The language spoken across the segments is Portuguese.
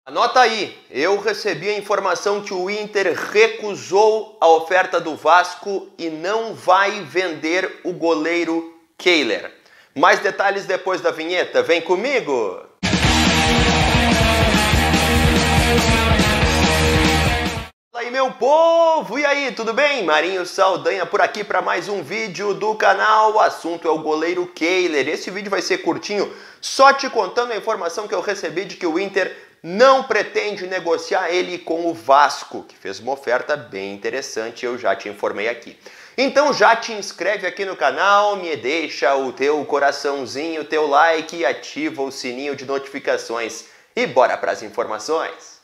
Anota aí, eu recebi a informação que o Inter recusou a oferta do Vasco e não vai vender o goleiro Kehler. Mais detalhes depois da vinheta, vem comigo! Fala aí, meu povo! E aí, tudo bem? Marinho Saldanha por aqui para mais um vídeo do canal. O assunto é o goleiro Kehler. Esse vídeo vai ser curtinho, só te contando a informação que eu recebi de que o Inter não pretende negociar ele com o Vasco, que fez uma oferta bem interessante, eu já te informei aqui. Então já te inscreve aqui no canal, me deixa o teu coraçãozinho, o teu like e ativa o sininho de notificações. E bora para as informações!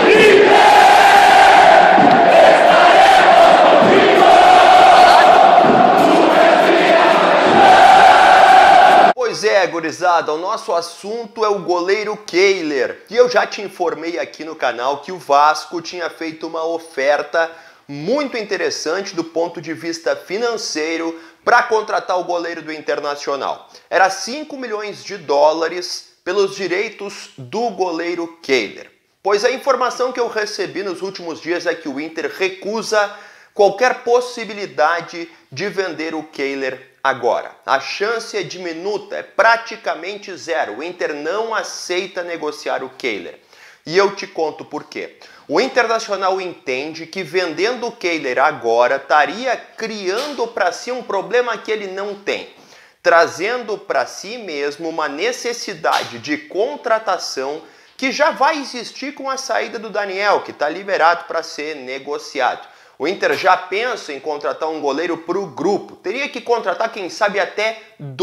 Pois é, gurizada, o nosso assunto é o goleiro Kehler. E eu já te informei aqui no canal que o Vasco tinha feito uma oferta muito interessante do ponto de vista financeiro para contratar o goleiro do Internacional. Era 5 milhões de dólares pelos direitos do goleiro Kehler. Pois a informação que eu recebi nos últimos dias é que o Inter recusa qualquer possibilidade de vender o Kehler agora. A chance é diminuta, é praticamente zero. O Inter não aceita negociar o Kehler. E eu te conto por quê. O Internacional entende que vendendo o Kehler agora estaria criando para si um problema que ele não tem, trazendo para si mesmo uma necessidade de contratação que já vai existir com a saída do Daniel, que está liberado para ser negociado. O Inter já pensa em contratar um goleiro para o grupo. Teria que contratar, quem sabe, até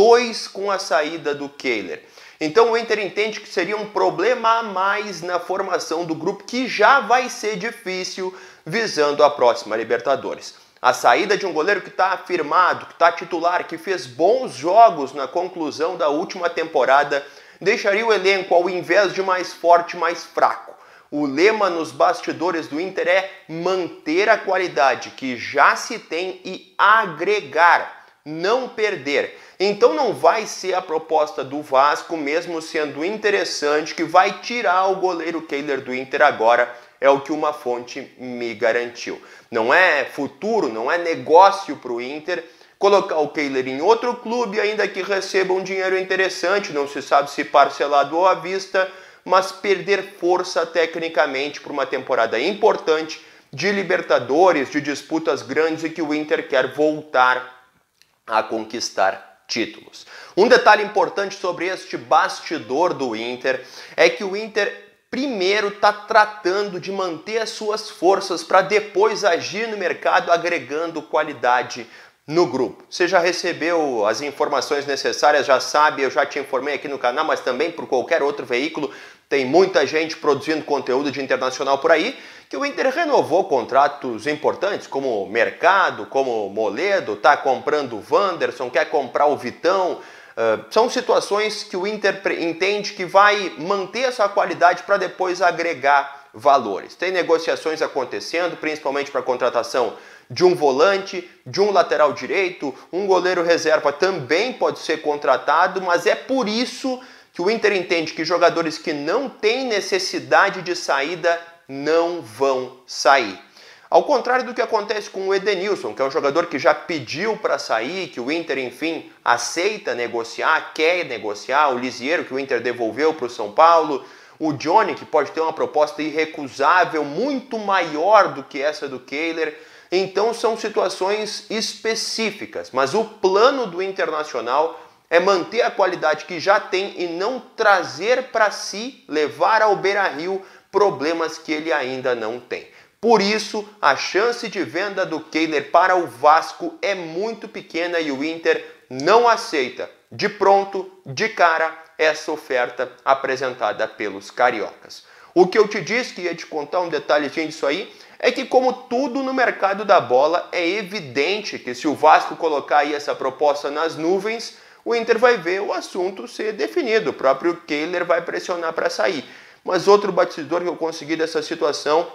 2 com a saída do Kehler. Então o Inter entende que seria um problema a mais na formação do grupo, que já vai ser difícil visando a próxima Libertadores. A saída de um goleiro que está afirmado, que está titular, que fez bons jogos na conclusão da última temporada, deixaria o elenco, ao invés de mais forte, mais fraco. O lema nos bastidores do Inter é manter a qualidade que já se tem e agregar, não perder. Então não vai ser a proposta do Vasco, mesmo sendo interessante, que vai tirar o goleiro Kehler do Inter agora, é o que uma fonte me garantiu. Não é futuro, não é negócio para o Inter colocar o Kehler em outro clube, ainda que receba um dinheiro interessante, não se sabe se parcelado ou à vista, mas perder força tecnicamente por uma temporada importante de Libertadores, de disputas grandes e que o Inter quer voltar a conquistar títulos. Um detalhe importante sobre este bastidor do Inter é que o Inter primeiro está tratando de manter as suas forças para depois agir no mercado agregando qualidade no grupo. Você já recebeu as informações necessárias, já sabe, eu já te informei aqui no canal, mas também por qualquer outro veículo, tem muita gente produzindo conteúdo de Internacional por aí, que o Inter renovou contratos importantes, como Mercado, como Moledo, está comprando o Wanderson, quer comprar o Vitão. São situações que o Inter entende que vai manter essa qualidade para depois agregar valores. Tem negociações acontecendo, principalmente para a contratação de um volante, de um lateral direito, um goleiro reserva também pode ser contratado, mas é por isso que o Inter entende que jogadores que não têm necessidade de saída não vão sair. Ao contrário do que acontece com o Edenilson, que é um jogador que já pediu para sair, que o Inter, enfim, aceita negociar, quer negociar, o Lisieiro, que o Inter devolveu para o São Paulo, o Johnny, que pode ter uma proposta irrecusável, muito maior do que essa do Kehler. Então são situações específicas, mas o plano do Internacional é manter a qualidade que já tem e não trazer para si, levar ao Beira-Rio problemas que ele ainda não tem. Por isso, a chance de venda do Kehler para o Vasco é muito pequena e o Inter não aceita de pronto, de cara, essa oferta apresentada pelos cariocas. O que eu te disse, que ia te contar um detalhezinho disso aí, é que como tudo no mercado da bola, é evidente que se o Vasco colocar aí essa proposta nas nuvens, o Inter vai ver o assunto ser definido, o próprio Kehler vai pressionar para sair. Mas outro bastidor que eu consegui dessa situação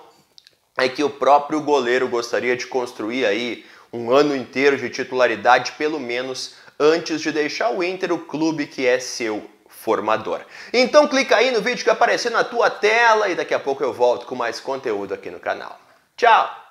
é que o próprio goleiro gostaria de construir aí um ano inteiro de titularidade, pelo menos, antes de deixar o Inter, o clube que é seu transformador. Então clica aí no vídeo que apareceu na tua tela e daqui a pouco eu volto com mais conteúdo aqui no canal. Tchau!